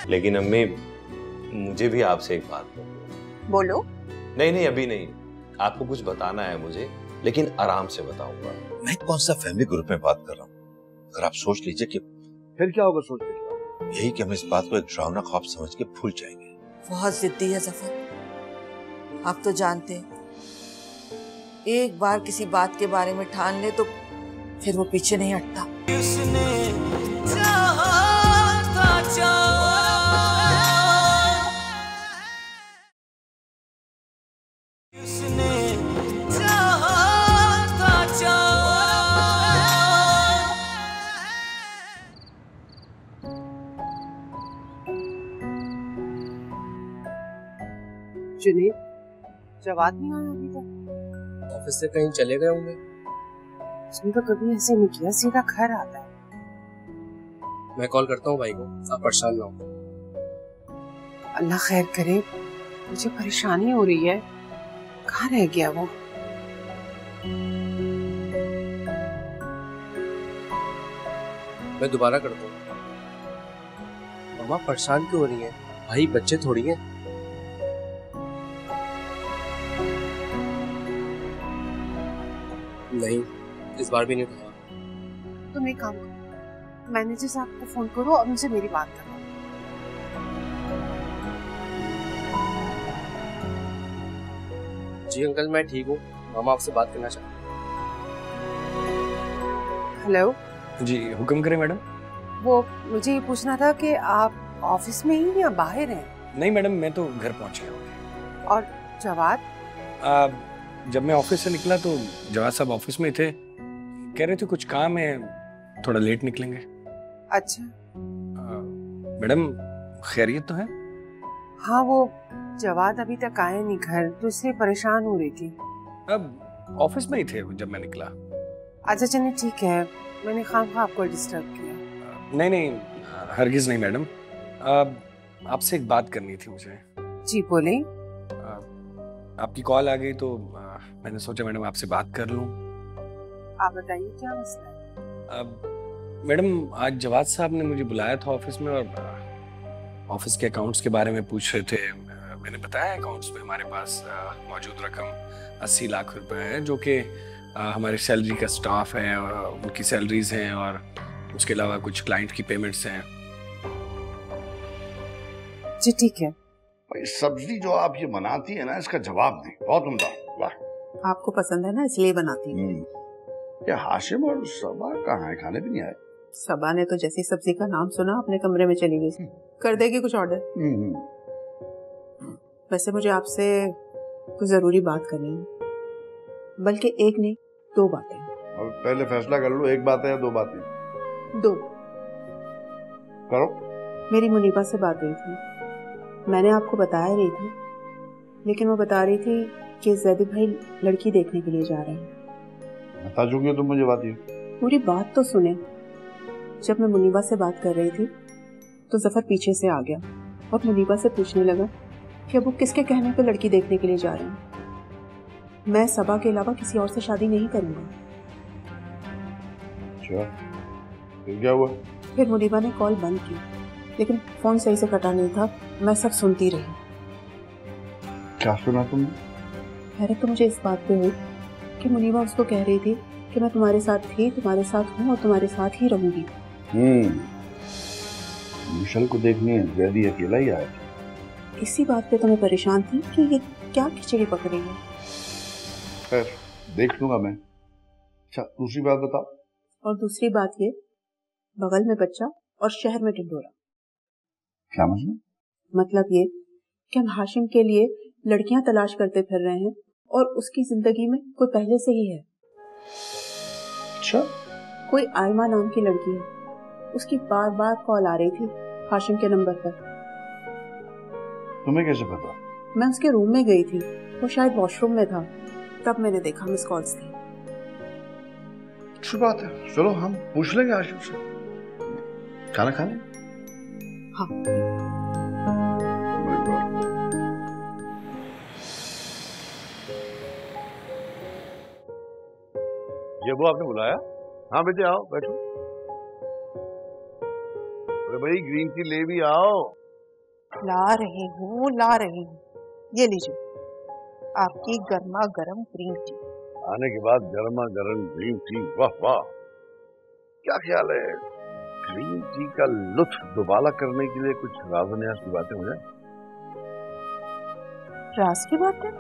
लेकिन अम्मी, मुझे भी आपसे एक बात करनी। बोलो। नहीं नहीं, अभी नहीं। आपको कुछ बताना है मुझे, लेकिन आराम से बताऊंगा। मैं कौन सा फैमिली ग्रुप में बात कर रहा हूँ। अगर आप सोच लीजिए कि फिर क्या होगा, सोच लीजिए। यही कि हम इस बात को एक डरावना ख्वाब समझ के भूल जाएंगे। बहुत जिद्दी है जफर, आप तो जानते हैं, एक बार किसी बात के बारे में ठान ले तो फिर वो पीछे नहीं हटता। जुनैद, जवाब नहीं आया अभी तक। ऑफिस से कहीं चले गए होंगे। उसने तो कभी ऐसे नहीं किया, सीधा घर आता है। मैं कॉल करता हूँ भाई को, आप परेशान ना हो। अल्लाह खैर करे, मुझे परेशानी हो रही है। कहाँ रह गया वो? मैं दोबारा करता हूँ। मामा परेशान क्यों हो रही है? भाई बच्चे थोड़ी हैं। नहीं, इस बार भी नहीं था। तुम एक काम करो, मैनेजर साहब को फोन करो और उनसे मेरी बात करो। जी अंकल, मैं ठीक हूँ। मामा आपसे बात करना चाहते हैं। हेलो जी, हुक्म करें मैडम। वो मुझे ये पूछना था कि आप ऑफिस में ही या बाहर हैं? नहीं मैडम, मैं तो घर पहुंच गया हूँ। और जवाद? जब मैं ऑफिस से निकला तो जवाद साहब ऑफिस में थे, कह रहे थे कुछ काम है, थोड़ा लेट निकलेंगे। अच्छा। मैडम खैरियत तो है? हाँ, वो जवाद अभी तक आए नहीं घर, तो इसलिए परेशान हो रही थी। अब ऑफिस में ही थे जब मैं निकला। अच्छा चलिए ठीक है, मैंने खामखा आपको डिस्टर्ब किया। नहीं नहीं, हरगिज नहीं मैडम। आपसे एक बात करनी थी मुझे। जी बोले। आपकी कॉल आ गई तो मैंने सोचा मैडम आपसे बात कर लूं। आप बताइए क्या मसला है? मैडम आज जवाद साहब ने मुझे बुलाया था ऑफिस में और ऑफिस के अकाउंट्स के बारे में पूछ रहे थे। मैंने बताया अकाउंट्स में हमारे पास मौजूद रकम 80 लाख रुपए है, जो कि हमारी सैलरी का स्टाफ है, उनकी सैलरीज हैं और उसके अलावा कुछ क्लाइंट की पेमेंट्स हैं। जी ठीक है। भाई सब्जी जो आप ये बनाती है ना, इसका जवाब नहीं। बहुत उम्दा। वाह, आपको पसंद है ना, इसलिए बनाती हूँ। ये हाशिम और सबा कहाँ है? खाने भी नहीं आए। सबा ने तो जैसी सब्जी का नाम सुना अपने कमरे में चली गई। कर देगी कुछ ऑर्डर। वैसे मुझे आपसे कुछ जरूरी बात करनी है, बल्कि एक नहीं 2 बातें। अब पहले फैसला कर लो, एक बात है या 2 बातें? 2। करो। मेरी मुनीबा से बात हुई थी, मैंने आपको बताया नहीं थी, लेकिन वो बता रही थी कि जैदी भाई लड़की देखने के लिए जा रहे हैं। बता चुकी हो तुम मुझे बात। ये पूरी बात तो सुने। जब मैं मुनीबा से बात कर रही थी तो जफर पीछे से आ गया और मुनीबा से पूछने लगा कि अब वो किसके कहने पे लड़की देखने के लिए जा रहे हैं। मैं सबा के अलावा किसी और से शादी नहीं करूंगा। अच्छा, फिर क्या हुआ? फिर मुनीबा ने कॉल बंद की, लेकिन फोन सही से कटा नहीं था। मैं सब सुनती रही। क्या सुना तुमने? हैरत तो मुझे इस बात पे हुई कि मुनीबा उसको कह रही थी कि मैं तुम्हारे साथ थी, तुम्हारे साथ हूँ और तुम्हारे साथ ही रहूंगी। मिशेल को देखने जैदी अकेला ही आया। इसी बात पे तो मैं परेशान थी कि ये क्या खिचड़ी पकड़ी है। खैर देख लूंगा मैं। अच्छा, दूसरी बात बताओ। और दूसरी बात ये, बगल में बच्चा और शहर में ढिंढोरा। क्या मतलब? मतलब ये कि हम हाशिम के लिए लड़कियां तलाश करते फिर रहे हैं और उसकी जिंदगी में कोई पहले से ही है। अच्छा? कोई आयमा नाम की लड़की है, उसकी बार बार कॉल आ रही थी हाशिम के नंबर पर। तुम्हें कैसे पता? मैं उसके रूम में गई थी, वो शायद वॉशरूम में था, तब मैंने देखा मिस कॉल्स थी। अच्छी बात है, चलो हम पूछ लेंगे हाशिम से। खाना खाने? हाँ। ये वो आपने बुलाया? हाँ बेटे आओ, बैठो। अरे भाई ग्रीन टी ले भी आओ। ला रही हूँ। ये लीजिए आपकी गर्मा गर्म ग्रीन टी। आने के बाद गर्मा गर्म ग्रीन टी, वाह वाह, क्या ख्याल है? ग्रीन टी का लुत्फ दोबारा करने के लिए कुछ राज़ की बातें हो जाए। राज की बात है?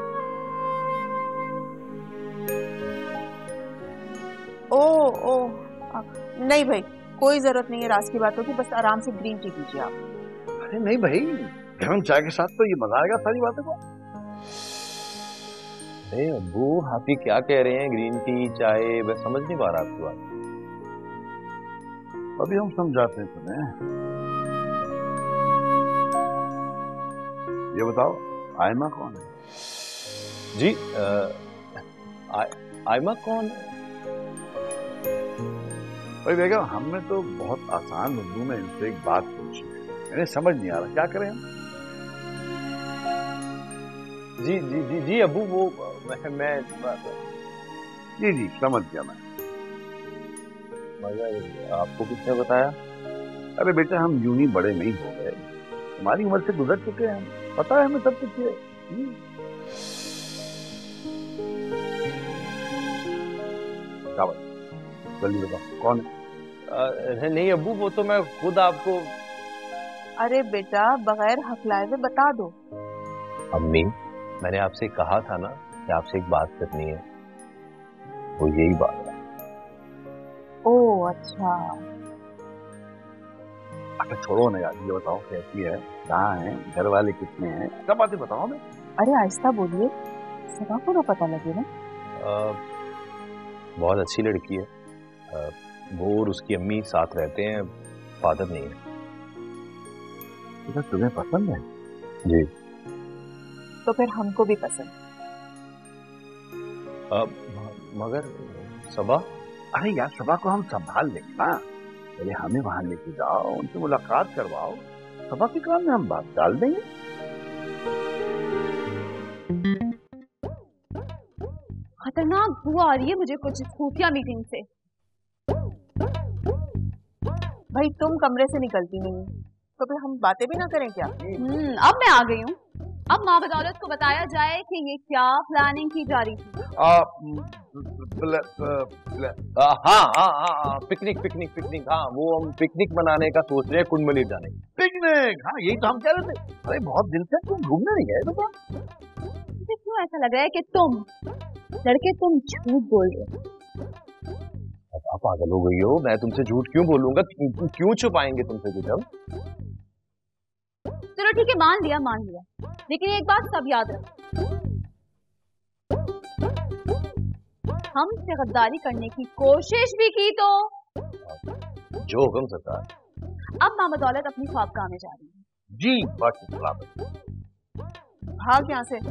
ओ नहीं भाई, कोई जरूरत नहीं है राज की बातों की, बस आराम से ग्रीन टी पीजिए आप। अरे नहीं भाई, गरम चाय के साथ तो ये मजा आएगा सारी बातें को। अरे अब्बू, आप ये क्या कह रहे हैं? ग्रीन टी चाय, मैं समझ नहीं पा रहा आपकी बात। अभी हम समझाते हैं तुम्हें। ये बताओ, आयमा कौन है? जी आयमा कौन है? भाई बेगम, हमने तो बहुत आसान उर्दू में इनसे एक बात पूछी है, इन्हें समझ नहीं आ रहा, क्या करें हम? जी जी जी जी अब्बू, वो मैं जी समझ गया मैं। मगर आपको किसने बताया? अरे बेटा, हम यूं ही बड़े नहीं हो गए, हमारी उम्र से गुजर चुके हैं, पता है हमें सब कुछ है। जल्दी बताओ कौन है? नहीं अब्बू, वो तो मैं खुद आपको। अरे बेटा, बगैर हकलाए हुए बता दो। अम्मी, मैंने आपसे कहा था ना कि आपसे एक बात करनी है, वो यही बात है। ओह अच्छा। अच्छा छोड़ो ना यार, ये बताओ कैसी है, कहाँ है, घर वाले कितने हैं, सब बातें बताओ हमें। अरे आहिस्ता बोलिए, सबा को ना पता लगे ना। बहुत अच्छी लड़की है, वो और उसकी अम्मी साथ रहते हैं, फादर नहीं है। तो तुम्हें पसंद है? जी। तो फिर हमको भी पसंद। मगर सबा? अरे यार, सबा को हम संभाल लेंगे ना, पहले हमें वहां लेके जाओ, उनसे मुलाकात करवाओ, सबा के काम में हम बात डाल देंगे। खतरनाक बुआ आ रही है मुझे कुछ खुफिया मीटिंग से। भाई तुम कमरे से निकलती नहीं, तो फिर हम बातें भी ना करें क्या? अब मैं आ गई हूँ। अब माँ बदौलत को बताया जाए कि ये क्या प्लानिंग की जा रही थी। हाँ, पिकनिक, हाँ, वो हम पिकनिक मनाने का सोच रहे हैं, कुंड मलिर जाने। पिकनिक? हाँ, यही तो हम कह रहे थे। अरे बहुत दिन से तुम घूमने नहीं गए बेटा। मुझे क्यों ऐसा लग रहा है कि तुम लड़के झूठ बोल रहे हो? आप पागल हो गई हो, मैं तुमसे झूठ क्यों बोलूंगा? क्यों छुपाएंगे तुमसे कुछ हम? चलो ठीक है, मान लिया, लेकिन एक बात सब याद रखो, हमसे गद्दारी करने की कोशिश भी की तो। जो हुक्म सरकार। अब माँ बदौलत अपनी ख्वाबगाह में जा रही है। जी बाकी सलामत। भाग यहाँ से।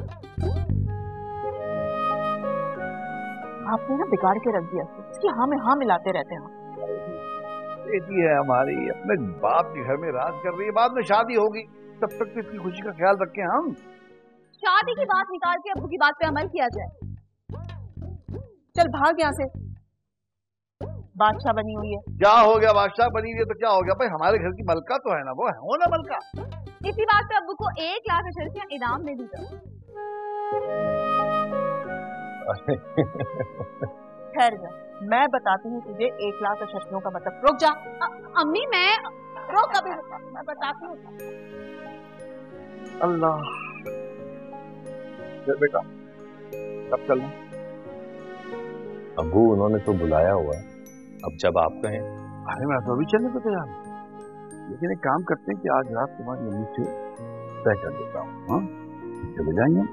आपने ना बिगाड़ के रख दिया, इसकी हाँ में हाँ मिलाते रहते हैं। बेटी है हमारी, अपने बाप के घर में राज कर रही है, बाद में शादी होगी, तब तक तो इसकी खुशी का ख्याल रखें हम। शादी की बात निकाल के अब्बू की बात पे अमल किया जाए। चल भाग यहाँ से, बादशाह बनी हुई है। क्या हो गया, बादशाह बनी हुई है तो क्या हो गया भाई, हमारे घर की मलका तो है ना, वो है हो ना मलका। इसी बात पे अब्बू को 1 लाख अशर्फियां इनाम में दी गई। ठहर जा, मैं बताती हूँ तुझे 1 लाख अशर्फियों का मतलब। रुक जा। अम्मी मैं रुक, अभी मैं बताती हूँ। अल्लाह, बेटा कब चलना? अब्बू उन्होंने तो बुलाया हुआ है, अब जब आप कहें। अरे मैं तो अभी चलने को तैयार हूँ, लेकिन एक काम करते हैं कि आज रात तुम्हारी अम्मी से तय कर देता हूँ, हाँ चले जाएंगे।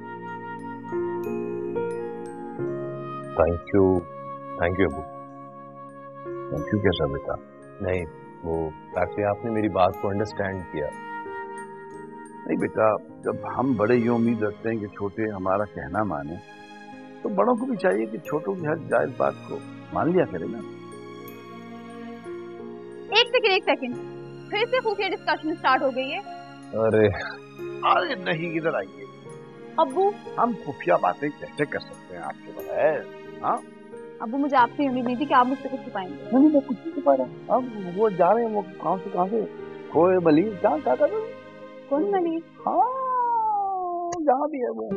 थैंक यू अब्बू। थैंक यू कैसा बेटा? नहीं, वो एक्चुअली आपने मेरी बात को अंडरस्टैंड किया। नहीं बेटा, जब हम बड़े ये उम्मीद रखते हैं कि छोटे हमारा कहना माने, तो बड़ों को भी चाहिए कि छोटों की हर जायज बात को मान लिया करें ना। एक सेकंड, फिर से खुफिया डिस्कशन स्टार्ट हो गई है। अरे नहीं, इधर आइए। अब्बू, हम खुफिया बातें कैसे कर सकते हैं आपके बगैर? हाँ अब्बू, मुझे आपसे उम्मीद नहीं थी कि आप मुझसे कुछ छुपाएंगे। नहीं, मैं कुछ नहीं छुपा रहा। अब वो जा रहे हैं, वो कहाँ से खोए बली क्या कर रहे हैं? कौन वाली? जहाँ भी है वो।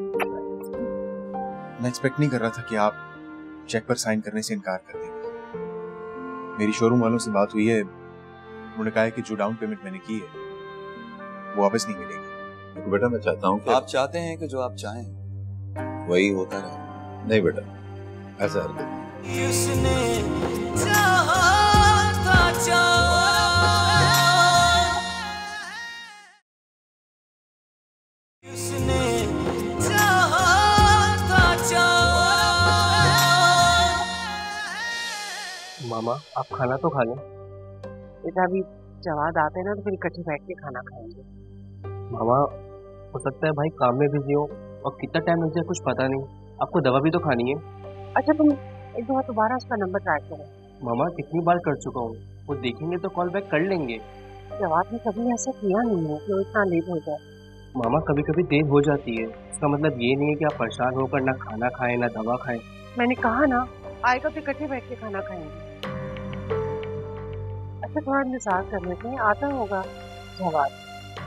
मैं एक्सपेक्ट नहीं कर रहा था कि आप चेक पर साइन करने से इनकार कर देंगे। मेरी शोरूम वालों से बात हुई है, उन्होंने कहा है कि जो डाउन पेमेंट मैंने की है वो वापस नहीं मिलेगी। तो बेटा मैं चाहता हूँ कि आप चाहते हैं कि जो आप चाहें वही होता रहे। नहीं बेटा, ऐसा हरकत नहीं। मामा आप खाना तो खा लें। बेटा अभी जवाद आते हैं ना तो फिर इकट्ठे बैठ के खाना खाएंगे। मामा हो सकता है भाई काम में बिजी हो और कितना टाइम लग जाए कुछ पता नहीं। आपको दवा भी तो खानी है। अच्छा तुम एक दो दोबारा उसका नंबर ट्राई करो। मामा कितनी बार कर चुका हूँ, वो देखेंगे तो कॉल बैक कर लेंगे। जवाब ने कभी ऐसा किया नहीं है कि वो इतना लेट हो जाए। मामा कभी कभी देर हो जाती है, इसका मतलब ये नहीं है कि आप परेशान होकर ना खाना खाएं ना दवा खाएं। मैंने कहा ना आएगा तो इकट्ठे बैठ के खाना खाएंगे। अच्छा थोड़ा इंतजार कर लेते हैं, आता होगा जवाब।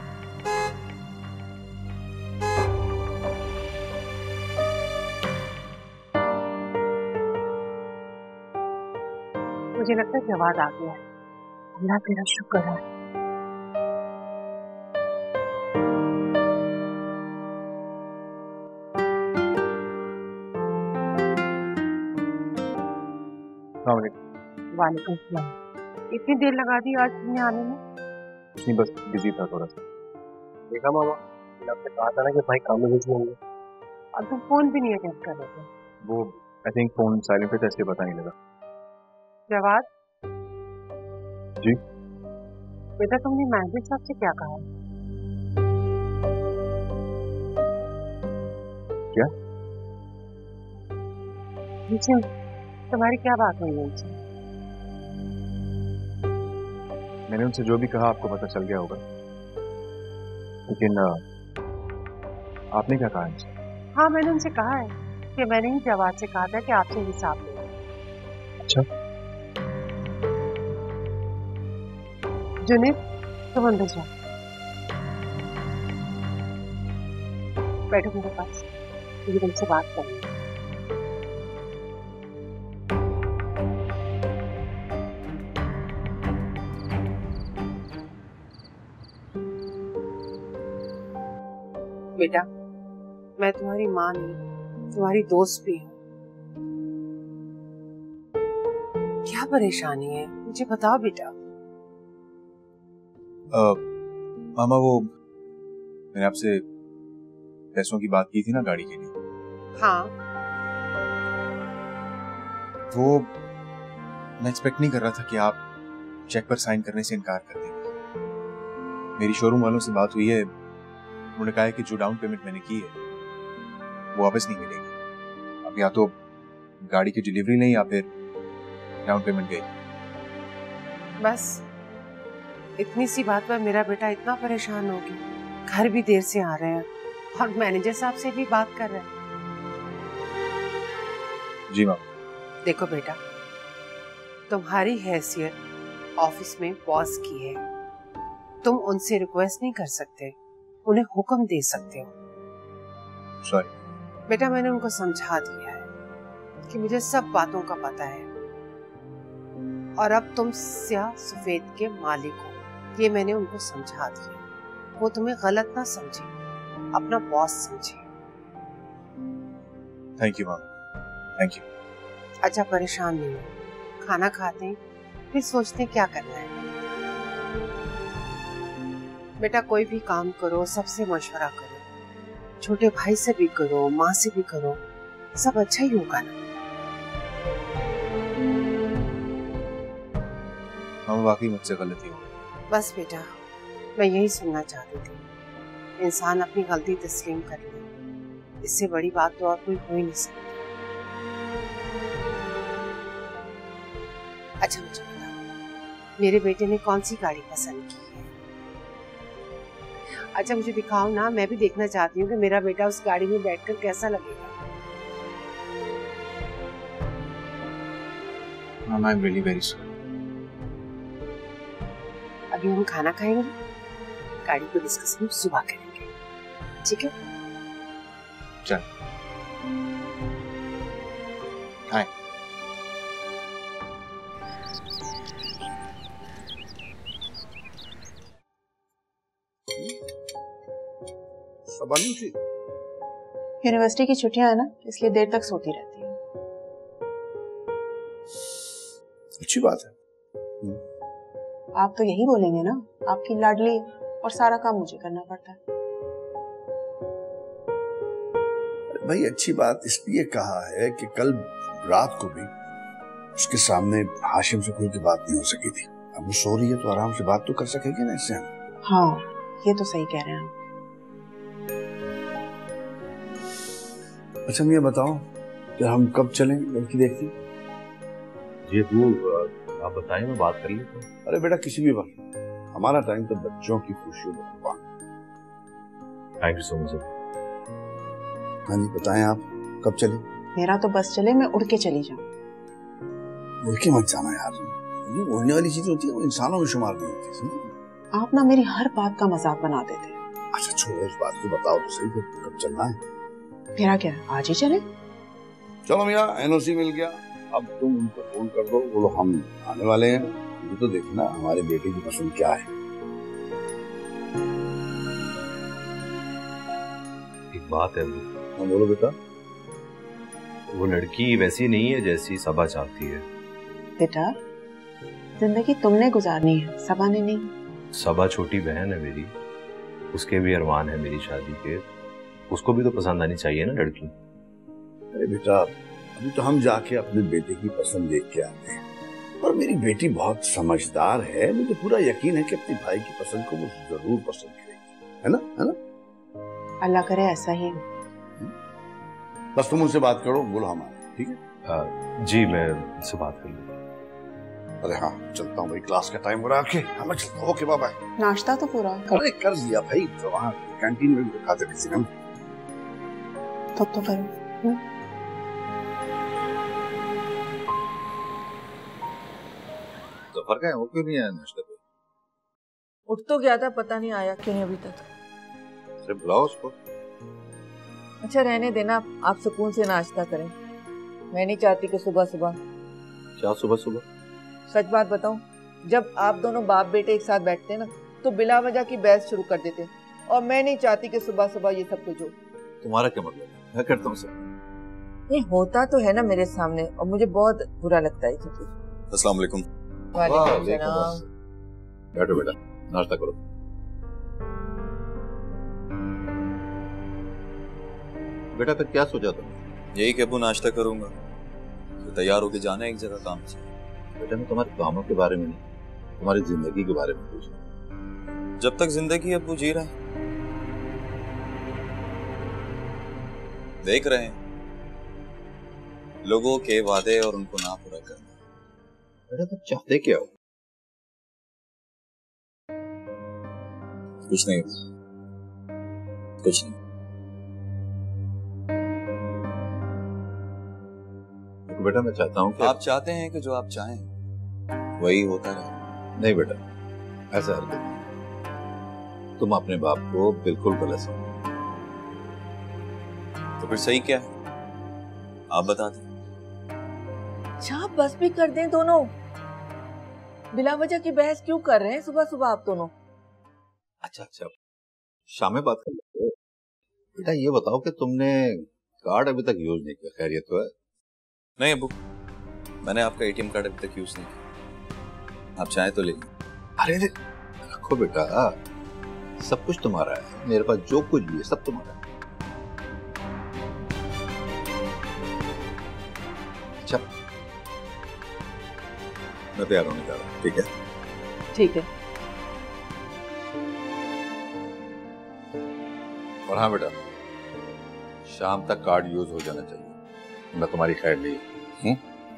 मुझे लगता है जवाब आ गया है। अल्लाह तेरा शुक्र है। वालेकुम सलाम। इतनी देर लगा दी आज तुमने आने में? नहीं बस बिजी था थोड़ा सा। देखा मामा, मैंने आपसे कहा था ना कि भाई काम में बिजी होंगे। अब तुम फोन भी नहीं अटेंड कर रहे थे। वो आई थिंक फोन साइलेंट पे था इसलिए पता नहीं लगा। जवाब जी बेटा तुमने मैनेजर साहब से क्या कहा? क्या? मुझे तुम्हारी क्या बात हुई उनसे? मैंने उनसे जो भी कहा आपको पता चल गया होगा, लेकिन आपने क्या कहा इनसे? हाँ मैंने उनसे कहा है कि मैंने ही जवाब से कहा था कि आपसे हिसाब ले। अच्छा जुनेद तुम अंदर जाओ, बैठो मेरे पास, मुझे तुमसे बात करनी है। बेटा मैं तुम्हारी माँ नहीं तुम्हारी दोस्त भी हूँ। क्या परेशानी है मुझे बताओ बेटा। मामा वो मैंने आपसे पैसों की बात की थी ना गाड़ी के लिए। हाँ वो मैं एक्सपेक्ट नहीं कर रहा था कि आप चेक पर साइन करने से इनकार कर देंगे। मेरी शोरूम वालों से बात हुई है, उन्होंने कहा है कि जो डाउन पेमेंट मैंने की है वो वापस नहीं मिलेगी। अब या तो गाड़ी की डिलीवरी नहीं या फिर डाउन पेमेंट गई। बस इतनी सी बात पर मेरा बेटा इतना परेशान हो गया। घर भी देर से आ रहे हैं और मैनेजर साहब से भी बात कर रहे हैं। जी मैम। देखो बेटा तुम्हारी हैसियत ऑफिस में बॉस की है, तुम उनसे रिक्वेस्ट नहीं कर सकते, उन्हें हुक्म दे सकते हो। सॉरी बेटा मैंने उनको समझा दिया है कि मुझे सब बातों का पता है और अब तुम स्याह सफेद के मालिक हो, ये मैंने उनको समझा दिया। वो तुम्हें गलत ना समझे, अपना बॉस समझे। Thank you ma'am, thank you. अच्छा परेशान नहीं हो, खाना खाते हैं फिर सोचते हैं क्या करना है। बेटा कोई भी काम करो सबसे मशवरा करो, छोटे भाई से भी करो, माँ से भी करो, सब अच्छा ही होगा ना। हाँ वाकई मुझसे गलती हो गई। बस बेटा मैं यही सुनना चाहती थी, इंसान अपनी गलती तस्लीम कर ले, इससे बड़ी बात तो और कोई हो ही नहीं सकती। अच्छा मुझे बताओ मेरे बेटे ने कौन सी गाड़ी पसंद की है? अच्छा मुझे दिखाओ ना, मैं भी देखना चाहती हूँ कि मेरा बेटा उस गाड़ी में बैठकर कैसा लगेगा। Mom, I'm really very sorry. अभी हम खाना खाएंगे, गाड़ी को डिस्कस हम सुबह करेंगे, ठीक है? चल। हाय। सबा नहीं थी? यूनिवर्सिटी की छुट्टियां है ना, इसलिए देर तक सोती रहती है। अच्छी बात है। आप तो यही बोलेंगे ना, आपकी लाडली और सारा काम मुझे करना पड़ता है। भाई अच्छी बात इसलिए कहा है कि कल रात को भी उसके सामने हाशिम से खुल के बात नहीं हो सकी थी। अब वो सो रही है तो आराम से बात तो कर सकेगी ना इससे हम। हाँ, ये तो सही कह रहे हैं आप। अच्छा ये बताओ कि हम कब चलें लड़की देखने? जी वो आप बताएं, मैं बात कर लेता हूँ। अरे बेटा किसी भी वक्त, हमारा टाइम तो बच्चों की खुशियों में कुर्बान। Thank you so much. हाँ जी बताएं आप कब चले? मेरा तो बस चले, मैं उड़ के चली जाऊं। उड़ के मत जाना यार, ये उड़ने वाली चीज होती है, वो इंसानों में शुमार नहीं होती, समझे? आप ना मेरी हर बात का मजाक बना देते हैं। अच्छा छोड़ो उस बात को, बताओ तो सही फिर कब चलना है? मेरा क्या, आज ही चले? चलो मियाँ एनओसी मिल गया, अब तुम उनको फोन कर दो, बोलो हम आने वाले हैं। ये तो देखना हमारे बेटे की पसंद क्या है। एक बात है, हाँ बोलो बेटा। वो लड़की वैसी नहीं है जैसी सबा चाहती है। बेटा जिंदगी तुमने गुजारनी है, सबा ने नहीं। सबा छोटी बहन है मेरी, उसके भी अरमान है मेरी शादी के, उसको भी तो पसंद आनी चाहिए ना लड़की। अरे बेटा अभी तो हम जाके अपने बेटे की पसंद देख के आते हैं, और मेरी बेटी बहुत समझदार है, मुझे पूरा यकीन है कि अपने भाई की पसंद को वो जरूर पसंद करेगी, है ना? है ना? अल्लाह करे ऐसा ही हो। बस तुम उनसे बात करो, बोलो हमारे, ठीक है? जी मैं उनसे बात कर लूँगा। अरे हाँ चलता हूँ भाई, क्लास का टाइम हो रहा है। हाँ मैं चलता हूँ, ओके बाय बाय। नाश्ता तो पूरा अरे कर दिया भाई, तो वहाँ कैंटीन में भी खाते किसी ने। तब तो करो। जफर का है, वो क्यों नहीं आया नाश्ते पे? उठ तो गया था, पता नहीं आया क्यों नहीं अभी तक। अरे बुलाओ उसको। अच्छा रहने देना, आप सुकून से नाश्ता करें। मैं नहीं चाहती कि सुबह सुबह। क्या सुबह सुबह? सच बात बताऊं, जब आप दोनों बाप बेटे एक साथ बैठते हैं ना, तो बिला वजह की बहस शुरू कर देते हैं, और मैं नहीं चाहती कि सुबह सुबह ये सब कुछ हो। तुम्हारा क्या मतलब है? मैं करता हूँ सब। नहीं होता तो है ना मेरे सामने, और मुझे बहुत बुरा लगता है सब कुछ। अस्सलाम वालेकुम। वालेकुम सलाम। बैठो बेटा, नाश्ता करो। बेटा फिर क्या सोचा तुमने? यही कि अबू नाश्ता करूंगा, तो तैयार होके जाना है एक जगह काम से। बेटा मैं तुम्हारे कामों के बारे में नहीं, तुम्हारी जिंदगी के बारे में पूछ रहा हूं। जब तक जिंदगी अबू जी रहा है, देख रहे हैं लोगों के वादे और उनको ना पूरा करना। बेटा तुम चाहते क्या हो? कुछ नहीं, कुछ नहीं। तो बेटा मैं चाहता हूँ कि आप चाहते हैं कि जो आप चाहें वही होता रहे। नहीं बेटा, ऐसा हरकत नहीं। तुम अपने बाप को बिल्कुल गलत समझो। तो फिर सही क्या है, आप बता दें। अच्छा बस भी कर दें दोनों, बिला वजह की बहस क्यों कर रहे हैं सुबह सुबह आप दोनों? अच्छा शाम में बात कर लेते हैं। बेटा ये बताओ कि तुमने कार्ड अभी तक यूज नहीं किया, खैरियत तो है? नहीं अबू, मैंने आपका एटीएम कार्ड अभी तक यूज नहीं किया, आप चाहें तो ले लीजिए। अरे रखो बेटा, सब कुछ तुम्हारा है, मेरे पास जो कुछ भी है सब तुम्हारा है। अच्छा मैं तैयार होने जा रहा हूँ, ठीक है? ठीक है। और हाँ बेटा, शाम तक कार्ड यूज हो जाना चाहिए, मैं तुम्हारी खैर नहीं।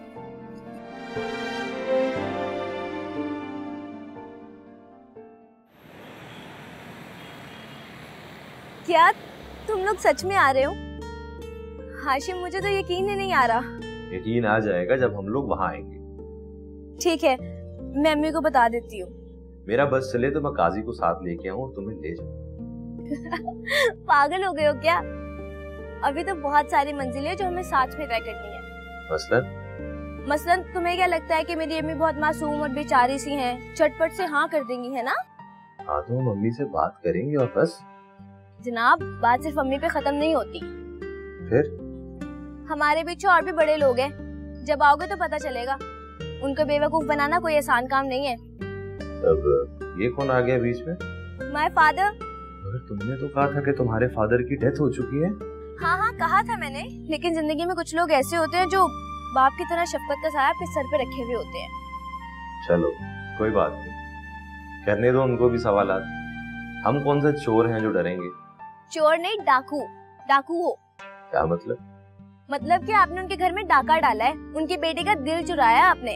क्या तुम लोग सच में आ रहे हो? हाशिम मुझे तो यकीन ही नहीं आ रहा। यकीन आ जाएगा जब हम लोग वहां आएंगे। ठीक है, मैं अम्मी को बता देती हूँ। मेरा बस चले तो मैं काजी को साथ लेके आऊं और तुम्हें ले जाऊं। पागल हो गए हो क्या? अभी तो बहुत सारी मंजिलें जो हमें साथ में तय करनी है। मसलन तुम्हें क्या लगता है कि मेरी अम्मी बहुत मासूम और बेचारी सी हैं, चटपट से हाँ कर देंगी, है ना? हाँ तो मम्मी से बात करेंगे और बस। जनाब, बात सिर्फ मम्मी पे खत्म नहीं होती। फिर हमारे पीछे और भी बड़े लोग हैं, जब आओगे तो पता चलेगा। उनको बेवकूफ बनाना कोई आसान काम नहीं है। अब ये कौन आ गया बीच में? My father. मगर तुमने तो कहा था कि तुम्हारे फादर की डेथ हो चुकी है। हाँ कहा था मैंने, लेकिन जिंदगी में कुछ लोग ऐसे होते हैं जो बाप की तरह शफकत का साया अपने सर पे रखे हुए होते हैं। चलो कोई बात नहीं, करने दो उनको भी सवालात। हम कौन सा चोर हैं जो डरेंगे? चोर नहीं, डाकू। डाकू हो। क्या मतलब? मतलब कि आपने उनके घर में डाका डाला है, उनके बेटे का दिल चुराया आपने।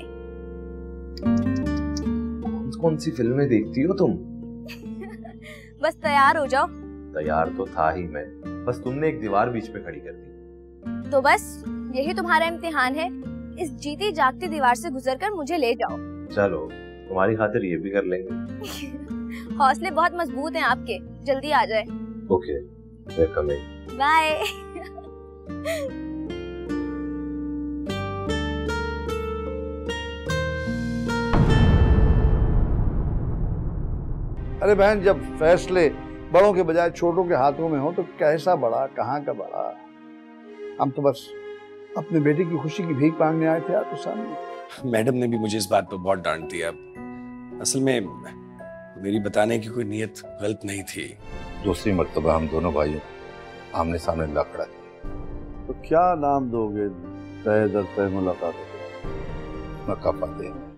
कौन सी फिल्में देखती हो तुम? बस तैयार हो जाओ। तैयार तो था ही मैं, बस तुमने एक दीवार बीच में खड़ी कर दी। तो बस यही तुम्हारा इम्तिहान है, इस जीती जागती दीवार से गुजरकर मुझे ले जाओ। चलो तुम्हारी खातिर ये भी कर लेंगे। हौसले बहुत मजबूत हैं आपके, जल्दी आ जाए। Okay, welcome. बाय। अरे बहन, जब फैसले बड़ों के बजाय छोटों के हाथों में हो तो कैसा बड़ा, कहाँ का बड़ा। हम तो बस अपने बेटे की खुशी की भीख मांगने आए थे आपके सामने। मैडम ने भी मुझे इस बात पर बहुत डांट दिया। असल में मेरी बताने की कोई नीयत गलत नहीं थी। दूसरी मर्तबा हम दोनों भाइयों आमने सामने लकड़ा। तो क्या नाम दोगे तय दर तय मुलाकात? मक्का फतेह।